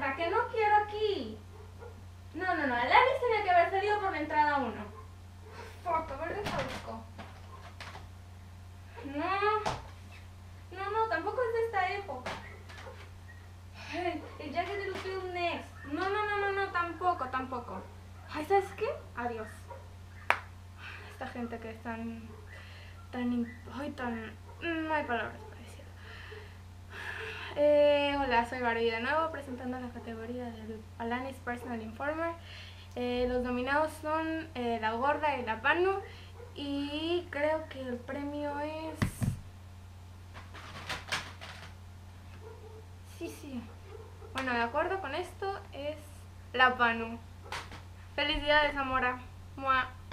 Sandra, que no quiero aquí. No, el Alice tiene que haber salido por la entrada 1. Foto, ¿verdad? Busco. No, tampoco es de esta época. El jacket de Little Next. No, tampoco. Ay, ¿sabes qué? Adiós. Esta gente que es tan... no hay palabras para decirlo. Hola, soy Barbie de nuevo, presentando la categoría del Alanis Personal Informer. Los nominados son La Gorda y La Panu. Y creo que el premio es... Sí. Bueno, de acuerdo con esto, es La Panu. Felicidades, Amora. Mua.